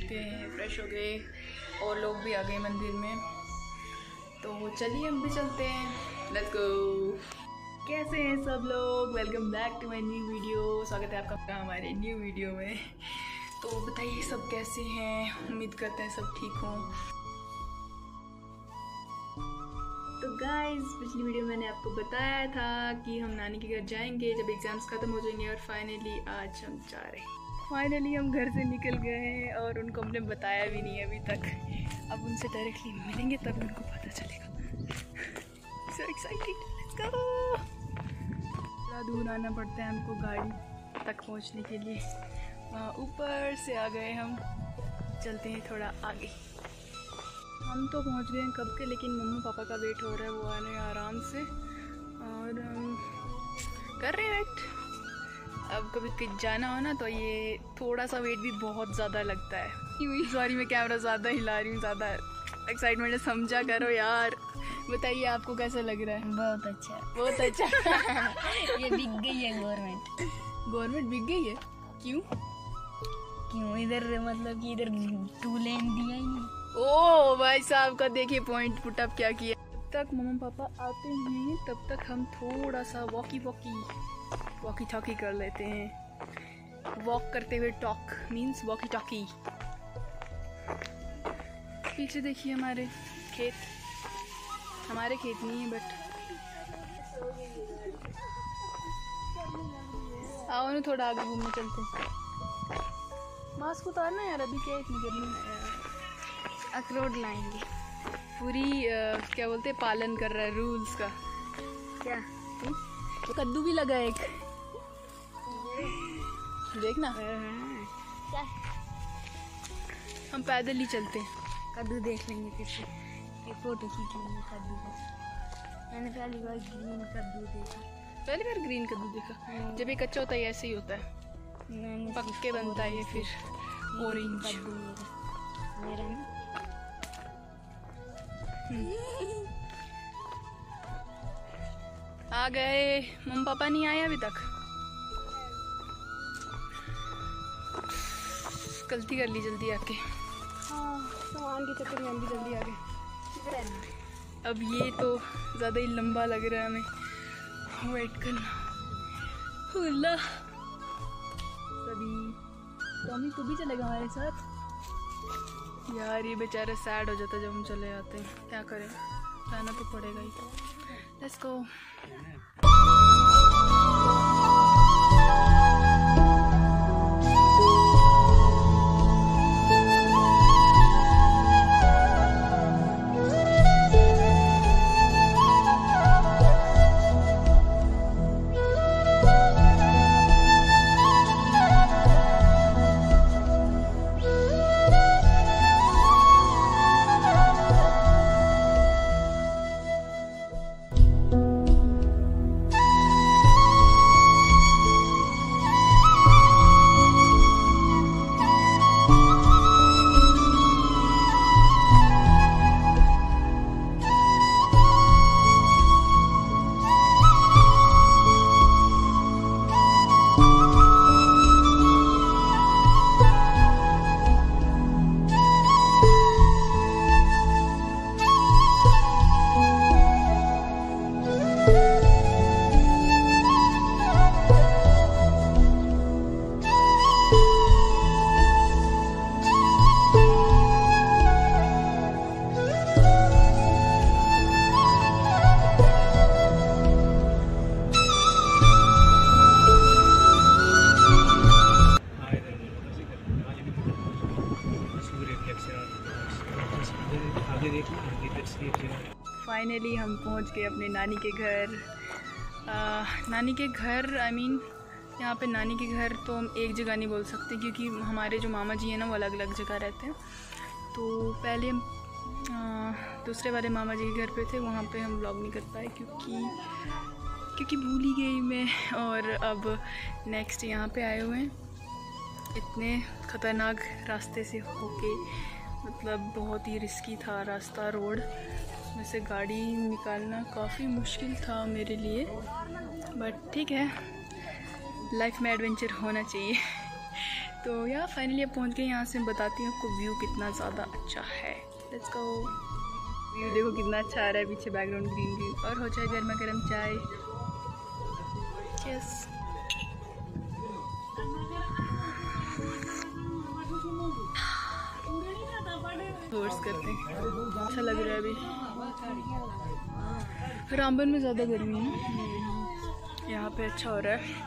के फ्रेश हो गए और लोग भी आ गए मंदिर में, तो चलिए हम भी चलते हैं। Let's go. कैसे हैं सब लोग? Welcome back to my new video. स्वागत है आपका हमारे न्यू वीडियो में। तो बताइए सब कैसे हैं? उम्मीद करते हैं सब ठीक हों। तो गाइस, पिछली वीडियो मैंने आपको बताया था कि हम नानी के घर जाएंगे जब एग्ज़ाम्स ख़त्म हो जाएंगे, और फाइनली आज हम जा रहे हैं। फाइनली हम घर से निकल गए हैं और उनको हमने बताया भी नहीं अभी तक। अब उनसे डायरेक्टली मिलेंगे तब उनको पता चलेगा। So excited, let's go. थोड़ा दूर आना पड़ता है हमको गाड़ी तक पहुंचने के लिए। वहाँ ऊपर से आ गए हम, चलते हैं थोड़ा आगे। हम तो पहुंच गए हैं कब के, लेकिन मम्मा पापा का वेट हो रहा है, वो आ रहे हैं आराम से और हम कर रहे हैं वेट। अब कभी जाना हो ना तो ये थोड़ा सा वेट भी बहुत ज़्यादा लगता है। सॉरी मैं कैमरा ज़्यादा हिला रही हूँ, ज़्यादा एक्साइटमेंट है, समझा करो यार। बताइए आपको कैसा लग रहा है? बहुत अच्छा, बहुत अच्छा। ये बिक गई है गवर्नमेंट बिक गई है? क्यों? इधर मतलब कि इधर 2 लेन दिया ही नहीं। ओ भाई साहब का देखिए पॉइंट पुट अप क्या किया। जब तक मम्मा पापा आते हैं तब तक हम थोड़ा सा वॉकी टॉकी कर लेते हैं। वॉक करते हुए टॉक मीन्स वॉकी टॉकी। पीछे देखिए हमारे खेत नहीं है बट आओ ना थोड़ा आगे घूमने चलते हैं। मास्क उतारना यार, अभी क्या इतनी गर्मी है यार। अखरोट लाएंगे, पूरी क्या बोलते हैं, पालन कर रहा है रूल्स का। क्या तो कद्दू भी लगा एक, देखना। क्या हम पैदल ही चलते हैं। कद्दू देख लेंगे फिर से, ये फोटो खींच लेंगे कद्दू का। मैंने पहली बार ग्रीन कद्दू देखा। पहली बार ग्रीन कद्दू देखा? जब ये कच्चा होता है ऐसे ही होता है, पक के बनता है ये फिर ऑरेंज कद्दू मेरा ना। आ गए। मम्मी पापा नहीं आए अभी तक। गलती कर ली जल्दी आके। हाँ, सामान के चक्कर में हम भी जल्दी आ गए। अब ये तो ज़्यादा ही लंबा लग रहा है हमें वेट करना। हुला सभी टॉमी तू भी चलेगा हमारे साथ? यार ये बेचारा सैड हो जाता है जब हम चले जाते हैं, क्या करें, जाना तो पड़ेगा ही। Let's go. फाइनली हम पहुंच गए अपने नानी के घर। नानी के घर आई मीन यहाँ पे नानी के घर तो हम एक जगह नहीं बोल सकते, क्योंकि हमारे जो मामा जी हैं ना वो अलग अलग जगह रहते हैं। तो पहले हम दूसरे वाले मामा जी के घर पे थे, वहाँ पे हम व्लॉग नहीं कर पाए क्योंकि भूल ही गई मैं। और अब नेक्स्ट यहाँ पे आए हुए हैं, इतने ख़तरनाक रास्ते से होके, मतलब बहुत ही रिस्की था रास्ता, रोड, उसमें से गाड़ी निकालना काफ़ी मुश्किल था मेरे लिए, बट ठीक है, लाइफ में एडवेंचर होना चाहिए। तो यार फाइनली अब पहुंच गए यहाँ से। बताती हूँ आपको व्यू कितना ज़्यादा अच्छा है। Let's go. व्यू देखो कितना अच्छा आ रहा है, पीछे बैकग्राउंड ग्रीन ग्रीन। और हो जाए गर्मा गर्म चाय। यस। फोर्स करते हैं। अच्छा लग रहा है अभी। रामबन में ज़्यादा गर्मी है, यहाँ पे अच्छा हो रहा है।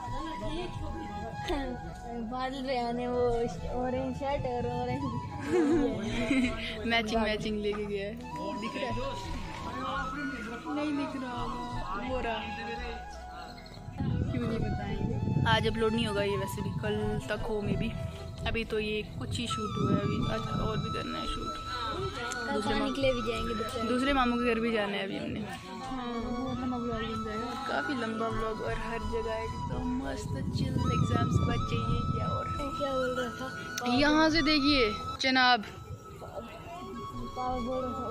बादल पे आने वो ऑरेंज शर्ट और ऑरेंज मैचिंग मैचिंग लेके गया है। दिख रहा है? नहीं दिख रहा होगा, हो रहा। क्यों नहीं बताएंगे। आज अपलोड नहीं होगा ये, वैसे भी कल तक हो में भी। अभी तो ये कुछ ही शूट हुआ है, अभी आज और भी करना है शूट। दूसरे मामू के घर भी जाना है अभी हमने। काफ़ी लंबा व्लॉग और हर जगह एकदम मस्त चिल। एग्जाम्स के बाद चाहिए क्या। और क्या बोल रहा था? यहाँ से देखिए जनाब, बोल रहा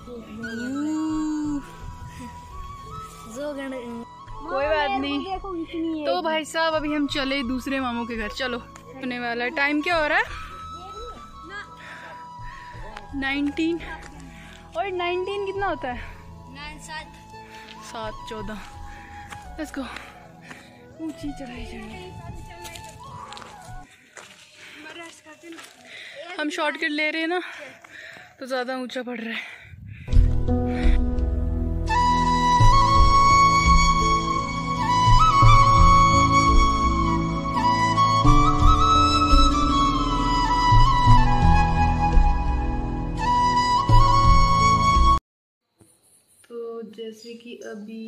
था कोई बात नहीं। तो भाई साहब अभी हम चले दूसरे मामू के घर। चलो होने वाला है। टाइम क्या हो रहा है? 19। और 19 कितना होता है? 7-14। Let's go. ऊंची चढ़ाई चढ़ाई। हम शॉर्टकट ले रहे हैं ना, तो ज़्यादा ऊंचा पड़ रहा है। जैसे कि अभी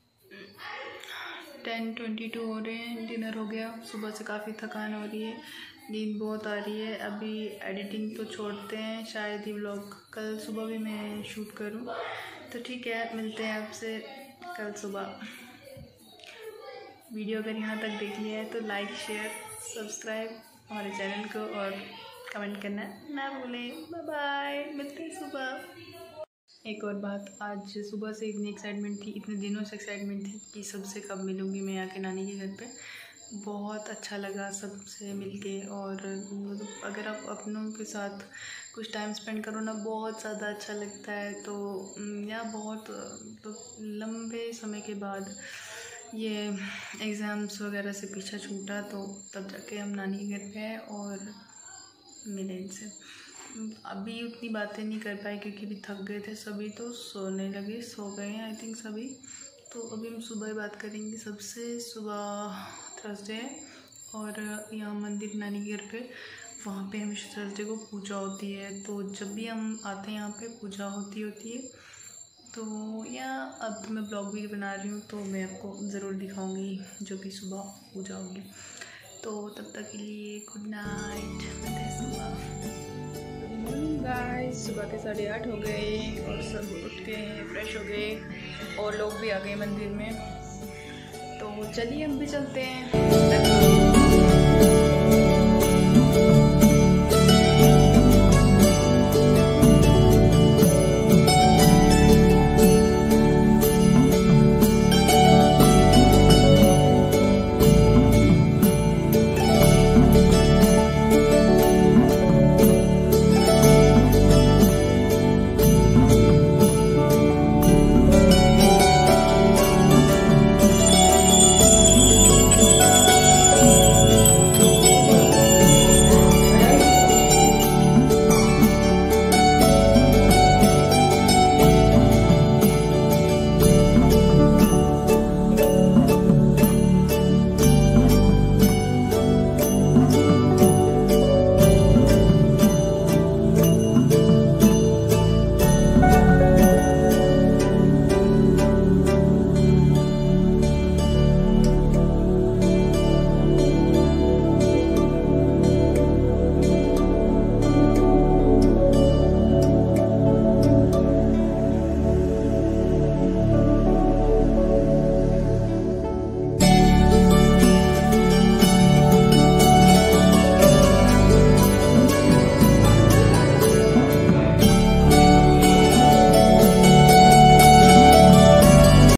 10:22 हो रहे हैं। डिनर हो गया। सुबह से काफ़ी थकान हो रही है, नींद बहुत आ रही है। अभी एडिटिंग तो छोड़ते हैं, शायद ही व्लॉग कल सुबह भी मैं शूट करूं। तो ठीक है, मिलते हैं आपसे कल सुबह। वीडियो अगर यहाँ तक देख लिया है तो लाइक शेयर सब्सक्राइब हमारे चैनल को और कमेंट करना ना भूलें। बाय बाय, मिलते हैं सुबह। एक और बात, आज सुबह से इतनी एक्साइटमेंट थी, इतने दिनों से एक्साइटमेंट थी कि सबसे कब मिलूँगी मैं आके नानी के घर पे। बहुत अच्छा लगा सबसे मिलके। और अगर आप अपनों के साथ कुछ टाइम स्पेंड करो ना, बहुत ज़्यादा अच्छा लगता है। तो या बहुत तो लंबे समय के बाद ये एग्ज़ाम्स वगैरह से पीछा छूटा, तो तब जाके हम नानी के घर पे आए और मिले इनसे। अभी उतनी बातें नहीं कर पाए क्योंकि अभी थक गए थे सभी, तो सोने लगे, सो गए हैं आई थिंक सभी। तो अभी हम सुबह ही बात करेंगे सबसे। सुबह थर्सडे है और यहाँ मंदिर नानी के घर पे, वहाँ पे हमेशा थर्सडे को पूजा होती है। तो जब भी हम आते हैं यहाँ पे पूजा होती है। तो यहाँ अब तो मैं ब्लॉग भी बना रही हूँ, तो मैं आपको ज़रूर दिखाऊँगी जो कि सुबह पूजा होगी। तो तब तक के लिए गुड नाइट, मिलते हैं सुबह। गाइस सुबह के 8:30 हो गए और सब उठ गए, फ्रेश हो गए और लोग भी आ गए मंदिर में। तो चलिए हम भी चलते हैं।